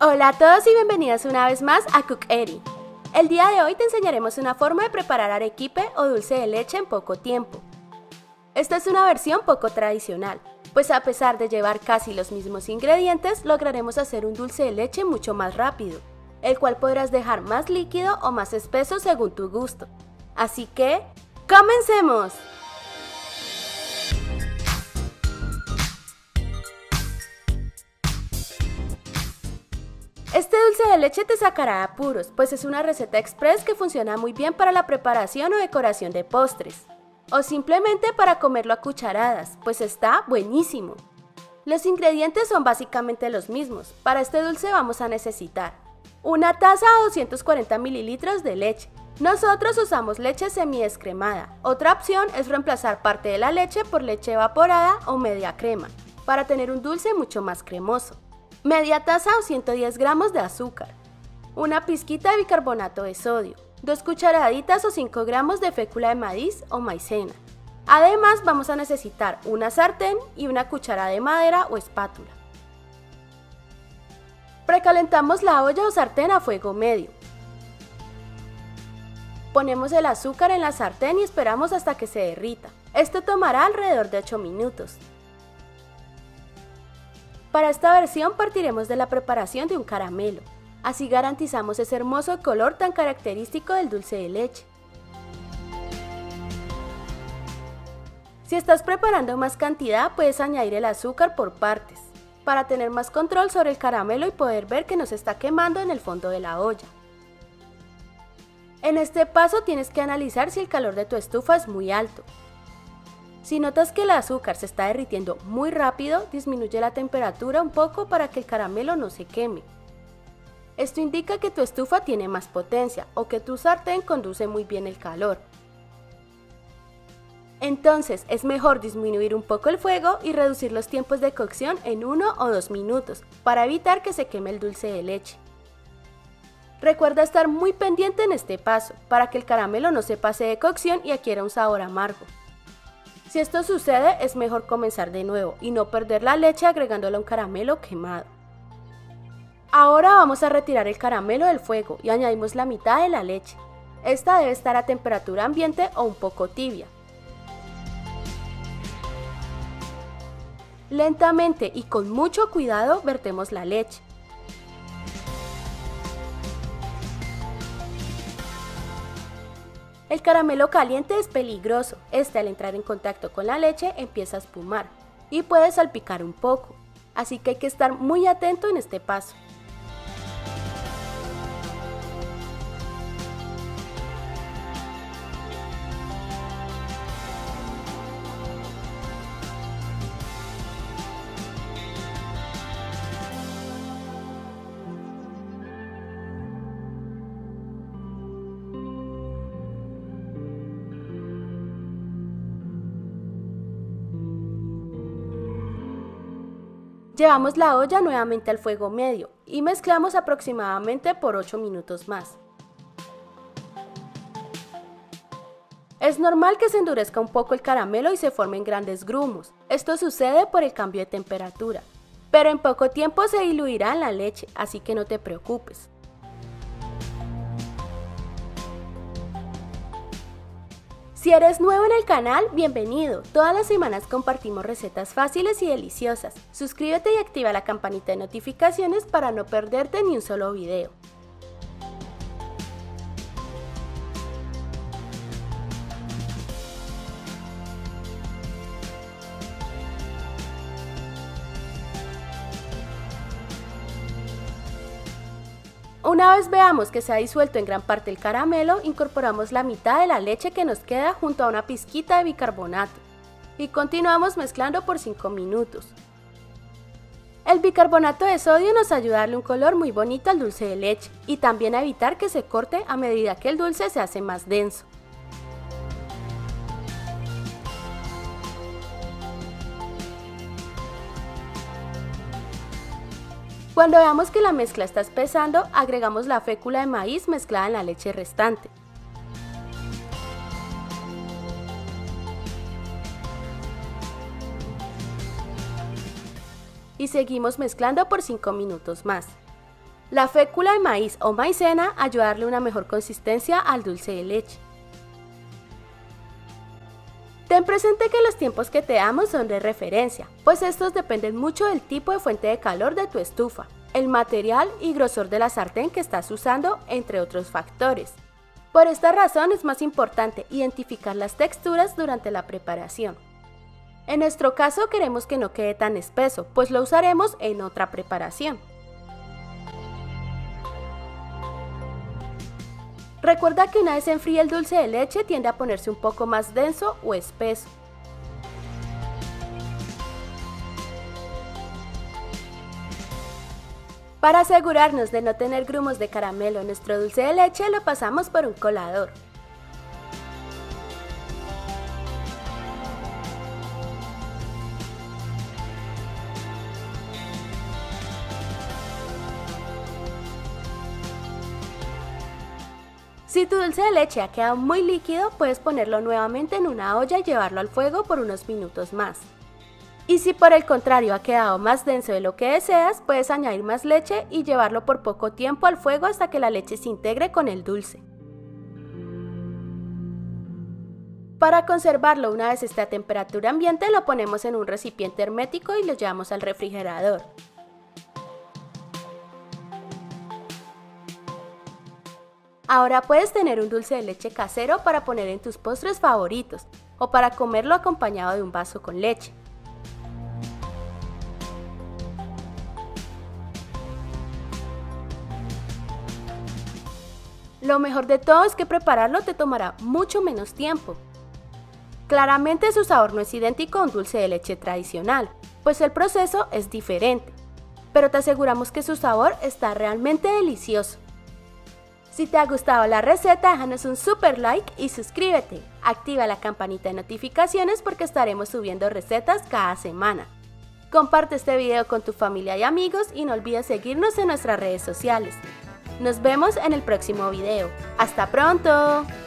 Hola a todos y bienvenidos una vez más a Cook Eri. El día de hoy te enseñaremos una forma de preparar arequipe o dulce de leche en poco tiempo. Esta es una versión poco tradicional, pues a pesar de llevar casi los mismos ingredientes, lograremos hacer un dulce de leche mucho más rápido, el cual podrás dejar más líquido o más espeso según tu gusto. Así que, ¡comencemos! Este dulce de leche te sacará de apuros, pues es una receta express que funciona muy bien para la preparación o decoración de postres, o simplemente para comerlo a cucharadas, pues está buenísimo. Los ingredientes son básicamente los mismos. Para este dulce vamos a necesitar una taza o 240 mililitros de leche. Nosotros usamos leche semidescremada. Otra opción es reemplazar parte de la leche por leche evaporada o media crema, para tener un dulce mucho más cremoso. Media taza o 110 gramos de azúcar, una pizquita de bicarbonato de sodio, 2 cucharaditas o 5 gramos de fécula de maíz o maicena. Además vamos a necesitar una sartén y una cuchara de madera o espátula. Precalentamos la olla o sartén a fuego medio. Ponemos el azúcar en la sartén y esperamos hasta que se derrita. Esto tomará alrededor de 8 minutos. Para esta versión partiremos de la preparación de un caramelo, así garantizamos ese hermoso color tan característico del dulce de leche. Si estás preparando más cantidad, puedes añadir el azúcar por partes, para tener más control sobre el caramelo y poder ver que no se está quemando en el fondo de la olla. En este paso tienes que analizar si el calor de tu estufa es muy alto. Si notas que el azúcar se está derritiendo muy rápido, disminuye la temperatura un poco para que el caramelo no se queme. Esto indica que tu estufa tiene más potencia o que tu sartén conduce muy bien el calor. Entonces es mejor disminuir un poco el fuego y reducir los tiempos de cocción en 1 o 2 minutos para evitar que se queme el dulce de leche. Recuerda estar muy pendiente en este paso para que el caramelo no se pase de cocción y adquiera un sabor amargo. Si esto sucede, es mejor comenzar de nuevo y no perder la leche agregándole un caramelo quemado. Ahora vamos a retirar el caramelo del fuego y añadimos la mitad de la leche. Esta debe estar a temperatura ambiente o un poco tibia. Lentamente y con mucho cuidado vertemos la leche. El caramelo caliente es peligroso, al entrar en contacto con la leche empieza a espumar y puede salpicar un poco, así que hay que estar muy atento en este paso. Llevamos la olla nuevamente al fuego medio y mezclamos aproximadamente por 8 minutos más. Es normal que se endurezca un poco el caramelo y se formen grandes grumos. Esto sucede por el cambio de temperatura, pero en poco tiempo se diluirá en la leche, así que no te preocupes. Si eres nuevo en el canal, bienvenido. Todas las semanas compartimos recetas fáciles y deliciosas. Suscríbete y activa la campanita de notificaciones para no perderte ni un solo video. Una vez veamos que se ha disuelto en gran parte el caramelo, incorporamos la mitad de la leche que nos queda junto a una pizquita de bicarbonato y continuamos mezclando por 5 minutos. El bicarbonato de sodio nos ayuda a darle un color muy bonito al dulce de leche y también a evitar que se corte a medida que el dulce se hace más denso. Cuando veamos que la mezcla está espesando, agregamos la fécula de maíz mezclada en la leche restante. y seguimos mezclando por 5 minutos más. La fécula de maíz o maicena ayuda a darle una mejor consistencia al dulce de leche. Ten presente que los tiempos que te damos son de referencia, pues estos dependen mucho del tipo de fuente de calor de tu estufa, el material y grosor de la sartén que estás usando, entre otros factores. Por esta razón es más importante identificar las texturas durante la preparación. En nuestro caso queremos que no quede tan espeso, pues lo usaremos en otra preparación. Recuerda que una vez se enfríe el dulce de leche tiende a ponerse un poco más denso o espeso. Para asegurarnos de no tener grumos de caramelo en nuestro dulce de leche, lo pasamos por un colador. Si tu dulce de leche ha quedado muy líquido, puedes ponerlo nuevamente en una olla y llevarlo al fuego por unos minutos más. Y si por el contrario ha quedado más denso de lo que deseas, puedes añadir más leche y llevarlo por poco tiempo al fuego hasta que la leche se integre con el dulce. Para conservarlo una vez esté a temperatura ambiente, lo ponemos en un recipiente hermético y lo llevamos al refrigerador. Ahora puedes tener un dulce de leche casero para poner en tus postres favoritos o para comerlo acompañado de un vaso con leche. Lo mejor de todo es que prepararlo te tomará mucho menos tiempo. Claramente su sabor no es idéntico a un dulce de leche tradicional, pues el proceso es diferente, pero te aseguramos que su sabor está realmente delicioso. Si te ha gustado la receta, déjanos un super like y suscríbete. Activa la campanita de notificaciones porque estaremos subiendo recetas cada semana. Comparte este video con tu familia y amigos y no olvides seguirnos en nuestras redes sociales. Nos vemos en el próximo video. ¡Hasta pronto!